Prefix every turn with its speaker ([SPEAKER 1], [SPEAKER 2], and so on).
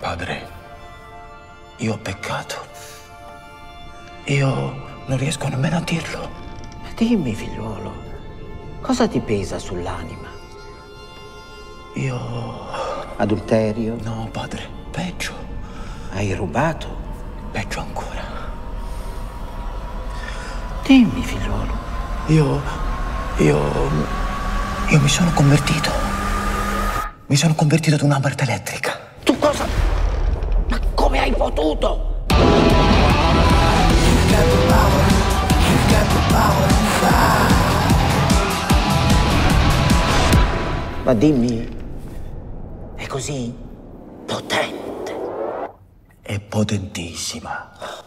[SPEAKER 1] Padre, io ho peccato. Io non riesco nemmeno a dirlo.
[SPEAKER 2] Dimmi, figliuolo, cosa ti pesa sull'anima?
[SPEAKER 1] Io...
[SPEAKER 2] Adulterio?
[SPEAKER 1] No, padre, peggio.
[SPEAKER 2] Hai rubato?
[SPEAKER 1] Peggio ancora.
[SPEAKER 2] Dimmi, figliuolo.
[SPEAKER 1] Io mi sono convertito. Mi sono convertito ad un'Abarth elettrica.
[SPEAKER 2] Tu cosa? Ma come hai potuto? Ma dimmi, è così potente?
[SPEAKER 1] È potentissima.